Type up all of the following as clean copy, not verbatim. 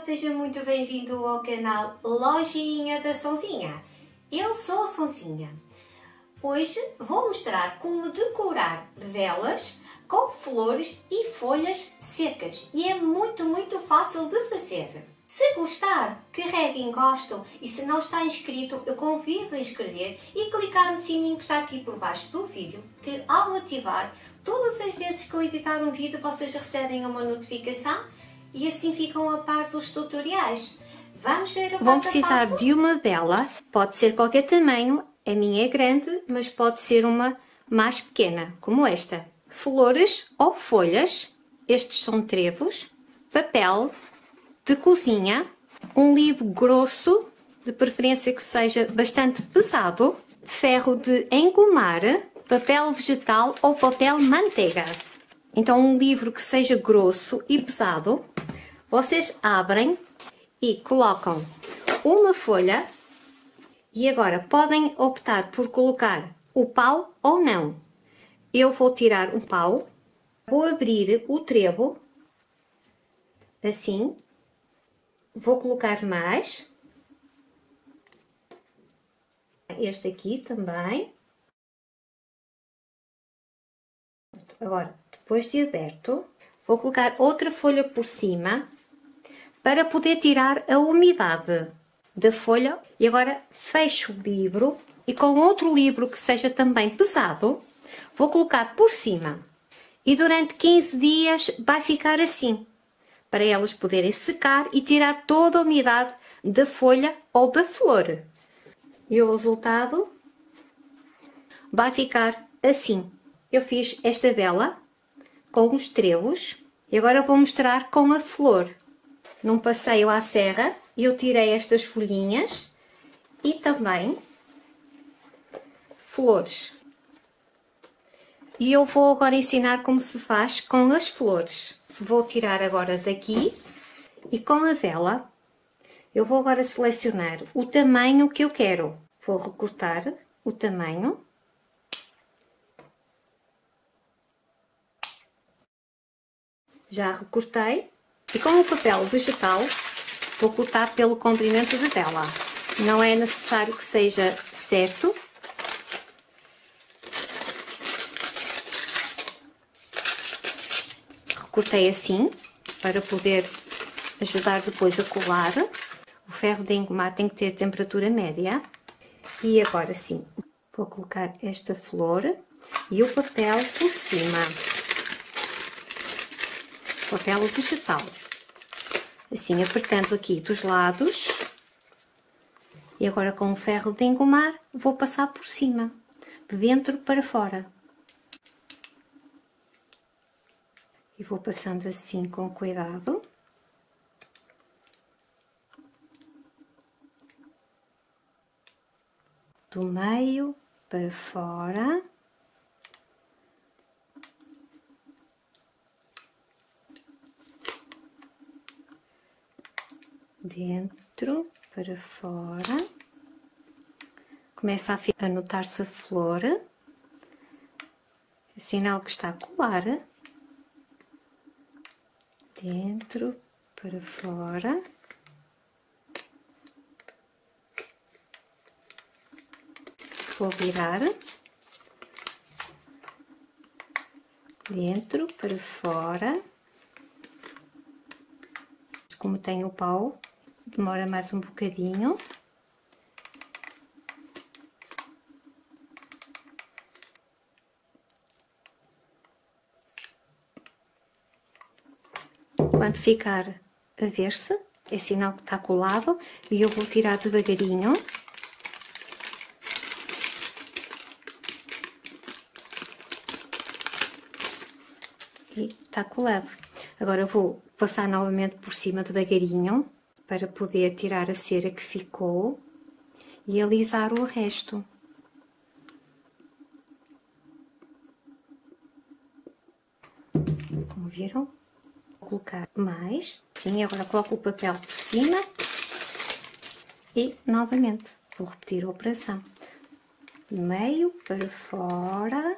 seja muito bem-vindo ao canal Lojinha da Sonzinha. Eu sou a Sonzinha. Hoje vou mostrar como decorar velas com flores e folhas secas e é muito fácil de fazer. Se gostar, carregue em gosto e se não está inscrito, eu convido a inscrever e clicar no sininho que está aqui por baixo do vídeo, que ao ativar, todas as vezes que eu editar um vídeo vocês recebem uma notificação e assim ficam a par dos tutoriais. Vamos ver o passo a passo? Vão precisar de uma vela, pode ser qualquer tamanho, a minha é grande, mas pode ser uma mais pequena, como esta. Flores ou folhas, estes são trevos, papel de cozinha, um livro grosso, de preferência que seja bastante pesado, ferro de engomar, papel vegetal ou papel manteiga. Então um livro que seja grosso e pesado, vocês abrem e colocam uma folha e agora podem optar por colocar o pau ou não. Eu vou tirar um pau, vou abrir o trevo, assim, vou colocar mais, este aqui também. Agora, depois de aberto, vou colocar outra folha por cima para poder tirar a umidade da folha. E agora fecho o livro e com outro livro que seja também pesado, vou colocar por cima. E durante 15 dias vai ficar assim, para elas poderem secar e tirar toda a umidade da folha ou da flor. E o resultado vai ficar assim. Eu fiz esta vela com os trevos e agora vou mostrar com a flor. Num passeio à serra, eu tirei estas folhinhas e também flores. E eu vou agora ensinar como se faz com as flores. Vou tirar agora daqui e com a vela eu vou agora selecionar o tamanho que eu quero. Vou recortar o tamanho. Já recortei. E com o papel vegetal vou cortar pelo comprimento da vela. Não é necessário que seja certo. Recortei assim, para poder ajudar depois a colar. O ferro de engomar tem que ter temperatura média. E agora sim, vou colocar esta flor e o papel por cima. Papel vegetal. Assim, apertando aqui dos lados. E agora com o ferro de engomar, vou passar por cima, de dentro para fora. E vou passando assim com cuidado. Do meio para fora. Dentro para fora. Começa a notar-se a flor. É sinal que está a colar. Dentro para fora. Vou virar. Dentro para fora. Como tem o pau, demora mais um bocadinho. Quando ficar a ver-se, é sinal que está colado e eu vou tirar devagarinho. E está colado. Agora vou passar novamente por cima devagarinho para poder tirar a cera que ficou e alisar o resto. Como viram? Vou colocar mais. Sim, agora coloco o papel por cima e novamente vou repetir a operação. Do meio para fora.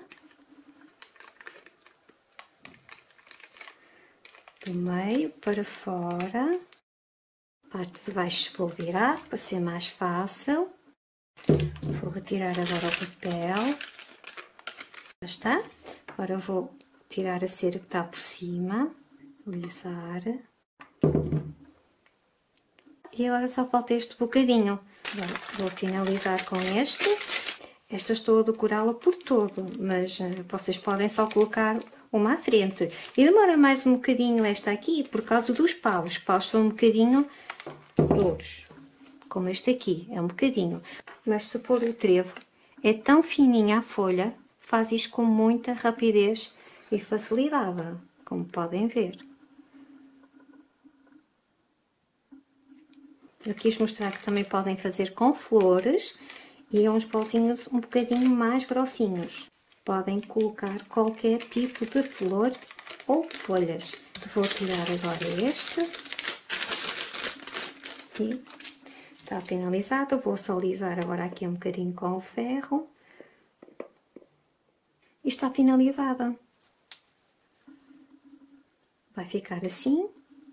Do meio para fora. parte de baixo vou virar para ser mais fácil. Vou retirar agora o papel. Já está. Agora vou tirar a cera que está por cima. Alisar. E agora só falta este bocadinho. Agora vou finalizar com este. Esta estou a decorá-la por todo, mas vocês podem só colocar uma à frente. E demora mais um bocadinho esta aqui por causa dos paus. Os paus são um bocadinho duros, como este aqui, é um bocadinho. Mas se for o trevo, é tão fininha a folha, faz isto com muita rapidez e facilidade, como podem ver. Eu quis mostrar que também podem fazer com flores e uns pauzinhos um bocadinho mais grossinhos. Podem colocar qualquer tipo de flor ou folhas. Vou tirar agora este. E está finalizado. Vou só alisar agora aqui um bocadinho com o ferro. E está finalizada. Vai ficar assim.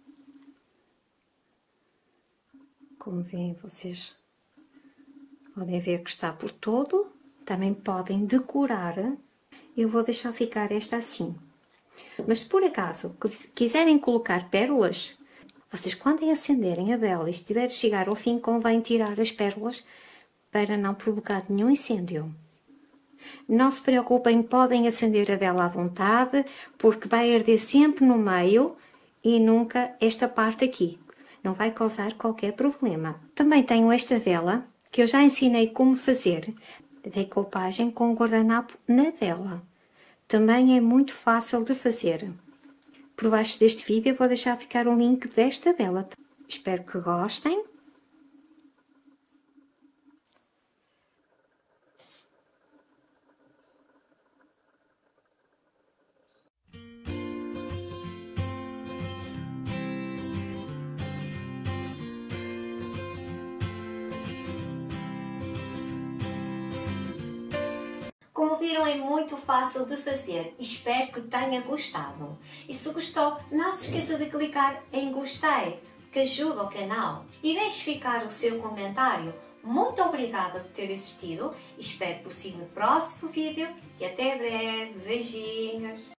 Como veem, vocês podem ver que está por todo. Também podem decorar. Eu vou deixar ficar esta assim. Mas se por acaso quiserem colocar pérolas, vocês quando acenderem a vela e estiver a chegar ao fim, convém tirar as pérolas para não provocar nenhum incêndio. Não se preocupem, podem acender a vela à vontade, porque vai arder sempre no meio e nunca esta parte aqui. Não vai causar qualquer problema. Também tenho esta vela, que eu já ensinei como fazer, decoupagem com guardanapo na vela. Também é muito fácil de fazer. Por baixo deste vídeo eu vou deixar ficar o link desta vela. Espero que gostem. Como viram, é muito fácil de fazer. Espero que tenha gostado. E se gostou, não se esqueça de clicar em gostei, que ajuda o canal. E deixe ficar o seu comentário. Muito obrigada por ter assistido. Espero por si no próximo vídeo. E até breve. Beijinhos.